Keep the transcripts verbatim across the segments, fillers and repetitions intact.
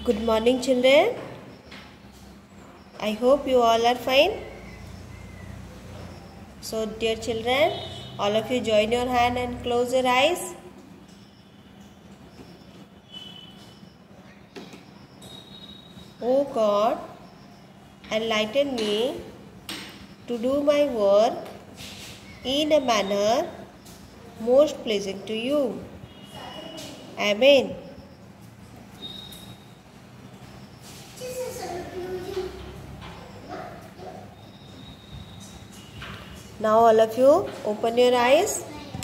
Good morning, children. I hope you all are fine. So, dear children, all of you join your hand and close your eyes. Oh God, enlighten me to do my work in a manner most pleasing to you. Amen. Now all of you open your eyes.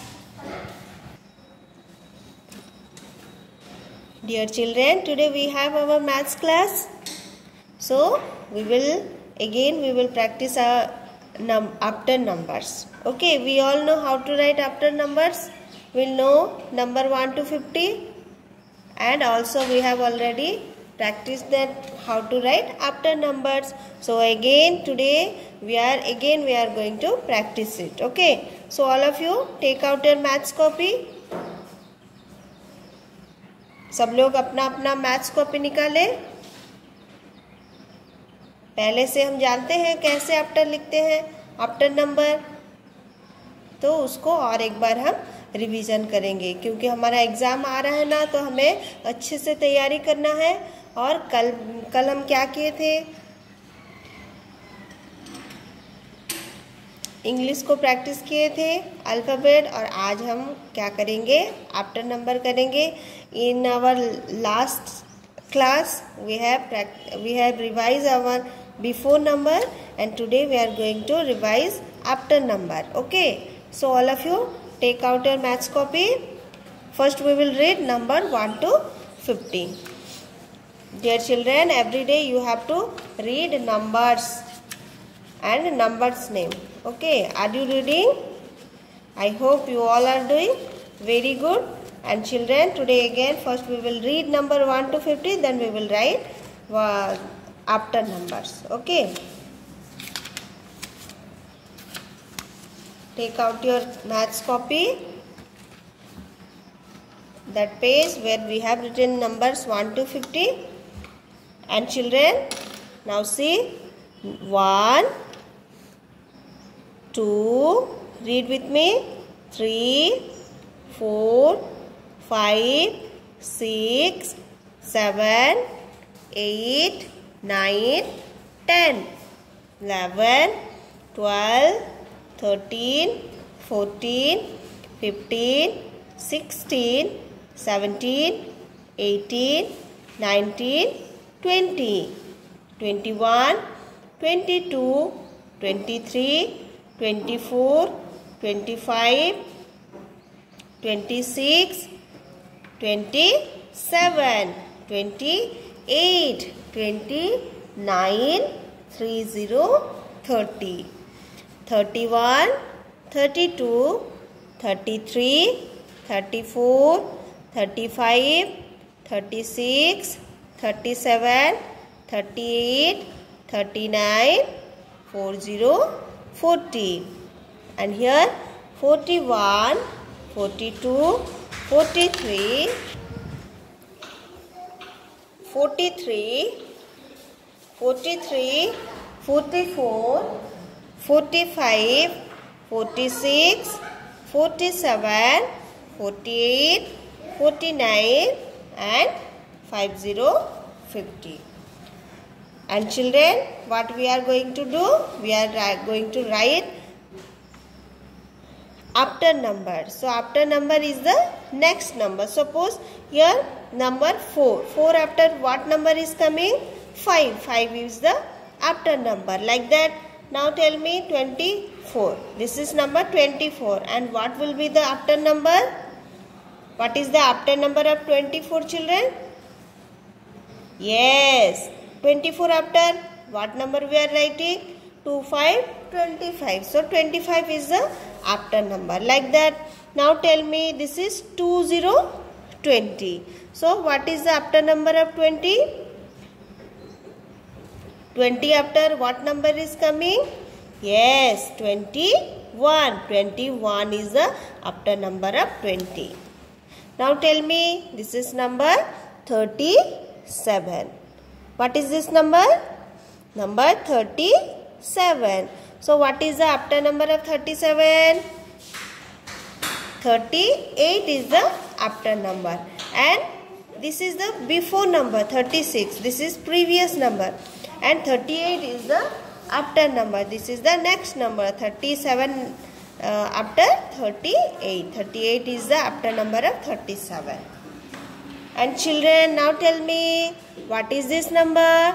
Dear children, today we have our maths class. So we will again we will practice our num after numbers. Okay, we all know how to write after numbers. We'll know number one to fifty, and also we have already practiced that how to write after numbers. So again today we are again we are going to practice it. Okay, so all of you take out your maths copy. सब लोग अपना अपना maths copy निकाले. पहले से हम जानते हैं कैसे आफ्टर लिखते हैं, आफ्टर नंबर, तो उसको और एक बार हम रिवीजन करेंगे क्योंकि हमारा एग्ज़ाम आ रहा है ना, तो हमें अच्छे से तैयारी करना है. और कल कल हम क्या किए थे, इंग्लिश को प्रैक्टिस किए थे, अल्फ़ाबेट, और आज हम क्या करेंगे, आफ्टर नंबर करेंगे. In our last class we have we have revise our before number and today we are going to revise after number. Okay, so all of you take out your maths copy. First we will read number one to fifty. Dear children, every day you have to read numbers and numbers name. Okay, are you reading? I hope you all are doing very good. And children, today again first we will read number one to fifty, then we will write uh, after numbers. Okay, take out your maths copy, that page where we have written numbers one to fifty. And children, now see, one, two, read with me, three, four, five, six, seven, eight, nine, ten, eleven, twelve, thirteen, fourteen, fifteen, sixteen, seventeen, eighteen, nineteen, twenty, twenty-one, twenty-two, twenty-three, twenty-four, twenty-five, twenty-six, twenty-seven, twenty-eight, twenty-nine, thirty, thirty, thirty-one, thirty-two, thirty-three, thirty-four, thirty-five, thirty-six, thirty-seven, thirty-eight, thirty-nine, forty, forty. And here forty-one, forty-two, forty-three, forty-three, forty-three, forty-four, forty-five, forty-six, forty-seven, forty-eight, forty-nine, and fifty, fifty. And children, what we are going to do, we are going to write after number. So after number is the next number. Suppose here number four. four after what number is coming? five. five is the after number. Like that. Now tell me twenty-four. This is number twenty-four. And what will be the after number? What is the after number of twenty-four, children? Yes. twenty-four after what number we are writing? two, five, twenty-five. So twenty-five is the after number. Like that. Now tell me, this is two zero, twenty. So what is the after number of twenty? twenty after what number is coming? Yes, twenty-one. twenty-one is the after number of twenty. Now tell me, this is number thirty. thirty-seven. What is this number? Number thirty-seven. So what is the after number of thirty-seven? thirty-eight is the after number, and this is the before number thirty-six. This is previous number, and thirty-eight is the after number. This is the next number. thirty-seven uh, after thirty-eight. thirty-eight is the after number of thirty-seven. And children, now tell me, what is this number?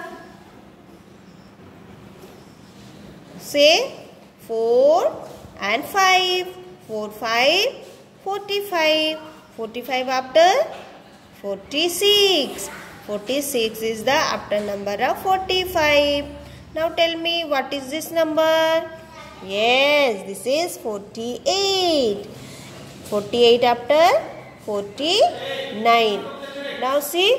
Say four and five. four, five, forty-five. forty-five after forty-six. forty-six is the after number of forty-five. Now tell me, what is this number? Yes, this is forty-eight. forty-eight after forty-nine. Now see.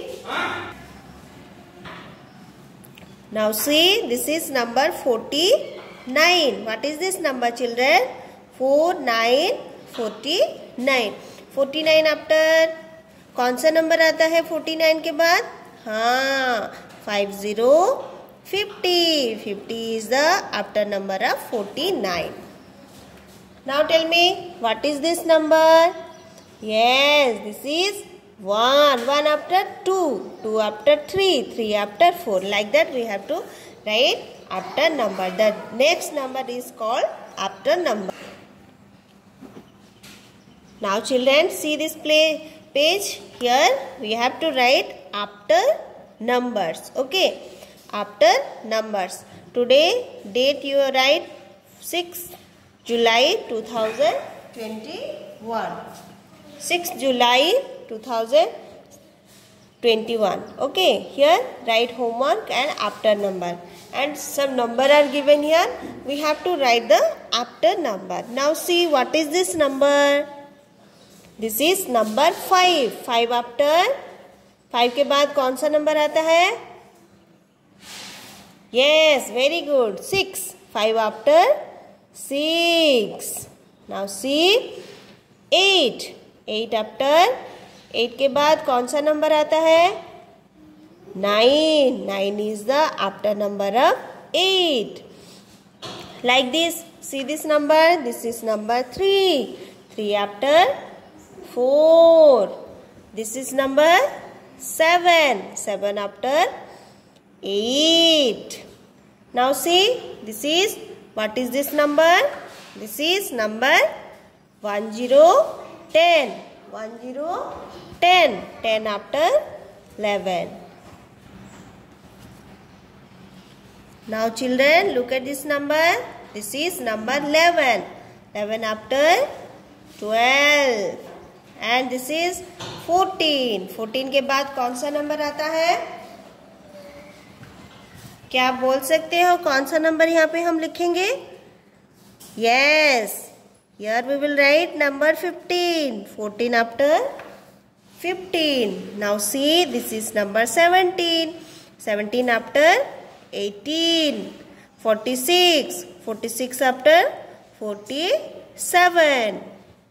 Now see, this is number forty-nine. What is this number, children? four, nine, forty-nine. forty-nine after कौन सा number आता है forty-nine के बाद? हाँ, fifty, fifty. fifty is the after number of forty-nine. Now tell me, what is this number? Yes, this is one. one after two. two after three. three after four. Like that we have to write after number. The next number is called after number. Now children, see this play page. Here we have to write after numbers. Okay, after numbers. Today date you write sixth July two thousand twenty-one. sixth July two thousand twenty-one. Okay, here write homework and after number. And some number are given here. We have to write the after number. Now see, what is this number? This is number five. five after five के बाद कौन सा number आता है? Yes, very good. six. five after six. Now see, eight. eight after eight के बाद कौन सा नंबर आता है? nine. nine is the after number of eight. Like this. See this number. This is number three. three after four. This is number seven. seven after eight. Now see, this is, what is this number? This is number one, zero, ten. one, zero, ten. ten after eleven. Now children, look at this number. This is number eleven. eleven after twelve. And this is fourteen. fourteen के बाद कौन सा number आता है? क्या आप बोल सकते हो कौन सा नंबर यहाँ पे हम लिखेंगे? Yes, here we will write number fifteen. fourteen after fifteen. Now see, this is number seventeen. seventeen after eighteen. forty-six. forty-six after forty-seven.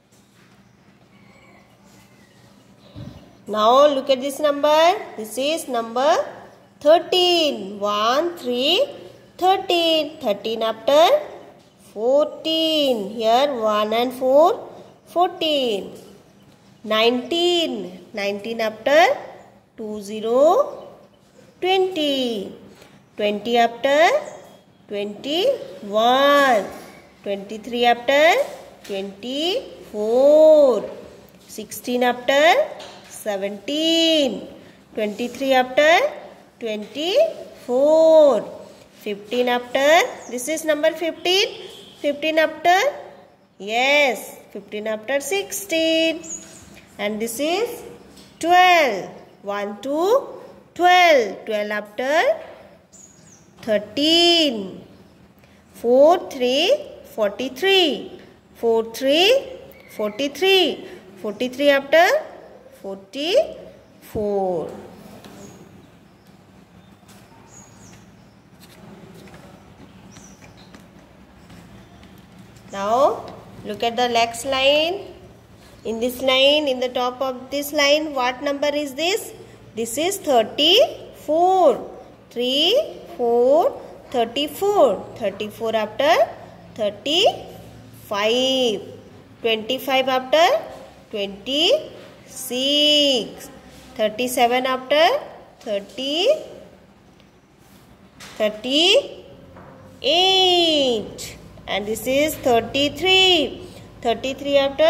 Now look at this number. This is number thirteen. one, three, thirteen. thirteen after fourteen. Here one and four, fourteen. nineteen. nineteen after two, zero, twenty. twenty after twenty-one. twenty-three after twenty-four. sixteen after seventeen. twenty-three after twenty-four. fifteen after, this is number fifteen. fifteen after, yes, fifteen after sixteen. And this is twelve. one, two, twelve. twelve after thirteen. four, three, forty-three. four, three, forty-three. forty-three after forty-four. Now look at the next line. In this line, in the top of this line, what number is this? This is thirty-four. three, four, thirty-four. thirty-four after thirty-five. twenty-five after twenty-six. thirty-seven after thirty. thirty-eight. And this is thirty-three. thirty-three after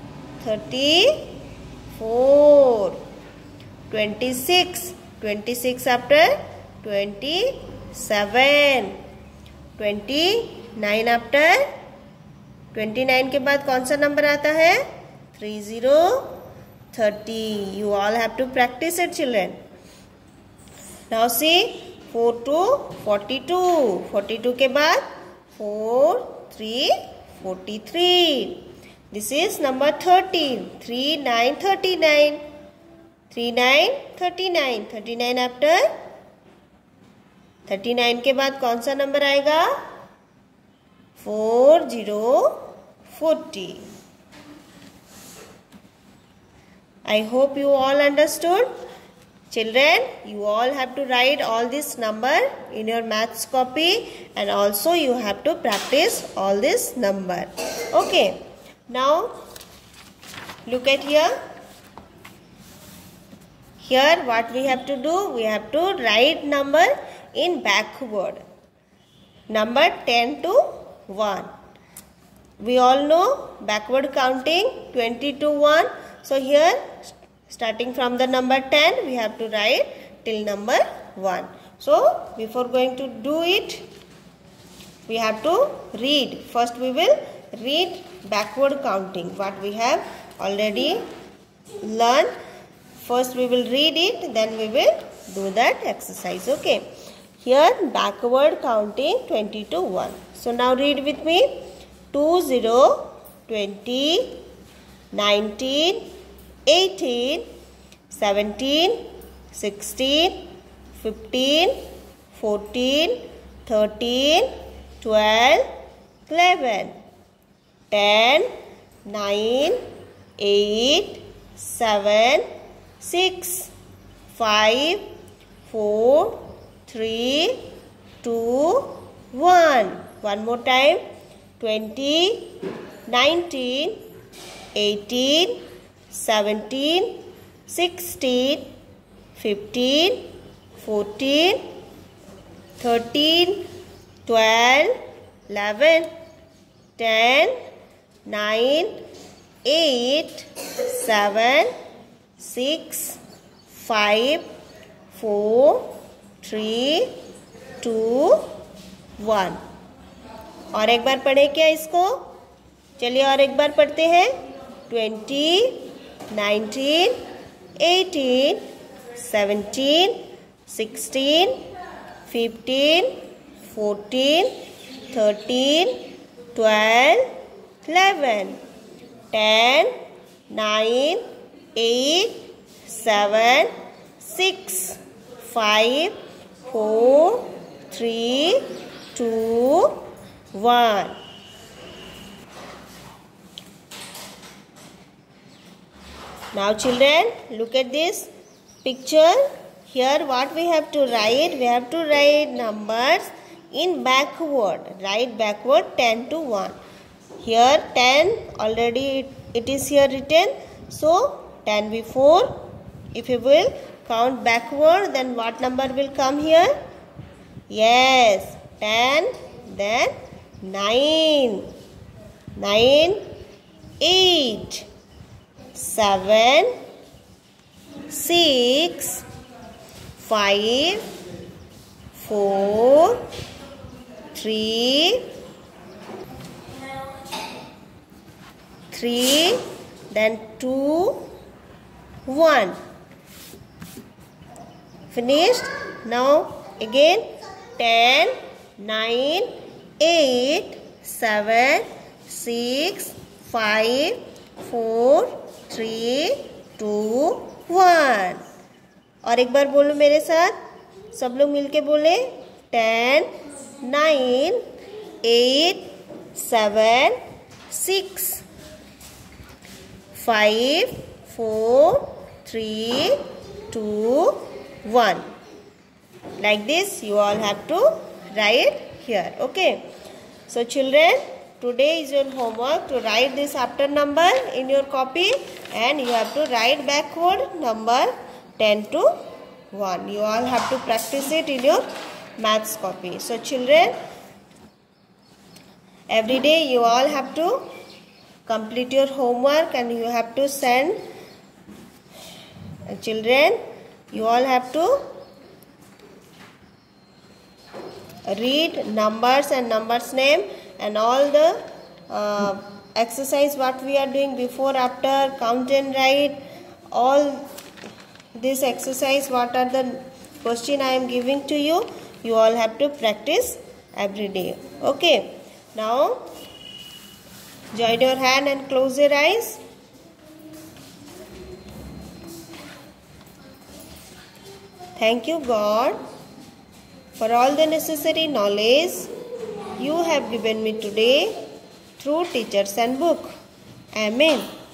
thirty-four. twenty-six. twenty-six after twenty-seven. twenty-nine after twenty-nine के बाद कौन सा number आता है? Three zero thirty. You all have to practice it, children. Now see, four to forty-two. forty-two के बाद four, three, forty-three. This is number thirteen. three, nine, thirty-nine. three, nine, thirty-nine. thirty-nine after thirty-nine के बाद कौन सा number आएगा? four, zero, forty. I hope you all understood. Children, you all have to write all this number in your maths copy, and also you have to practice all this number. Okay. Now, look at here. Here what we have to do, we have to write number in backward. Number ten to one. We all know backward counting twenty to one. So here, starting from the number ten, we have to write till number one. So before going to do it, we have to read. First we will read backward counting, what we have already learned. First we will read it, then we will do that exercise. Okay. Here backward counting twenty to one. So now read with me. two, zero, twenty, nineteen, eighteen, seventeen, sixteen, fifteen, fourteen, thirteen, twelve, eleven, ten, nine, eight, seven, six, five, four, three, two, one. One more time. twenty, nineteen, eighteen, seventeen, sixteen, fifteen, fourteen, thirteen, twelve, eleven, ten, nine, eight, seven, six, five, four, three, two, one. और एक बार पढ़े क्या इसको? चलिए और एक बार पढ़ते हैं. Twenty, nineteen, eighteen, seventeen, sixteen, fifteen, fourteen, thirteen, twelve, eleven, ten, nine, eight, seven, six, five, four, three, two, one. Now children, look at this picture. Here what we have to write? We have to write numbers in backward. Write backward ten to one. Here ten already it is here written. So ten before. If you will count backward, then what number will come here? Yes, ten, then nine, nine, eight, seven, six, five, four, three, three, then two, one. Finished? Now again ten, nine, eight, seven, six, five, four, three, two, one. और एक बार बोलो मेरे साथ, सब लोग मिलके बोले. Ten, nine, eight, seven, six, five, four, three, two, one. Like this you all have to write here. Okay. So children, today is your homework to write this after number in your copy, and you have to write backward number ten to one. You all have to practice it in your maths copy. So children, every day you all have to complete your homework and you have to send. Children, you all have to read numbers and numbers name and all the uh, exercise what we are doing before, after, count and write. All this exercise, what are the question I am giving to you, you all have to practice every day. Okay. Now join your hand and close your eyes. Thank you God for all the necessary knowledge you have given me today through teachers and book. Amen.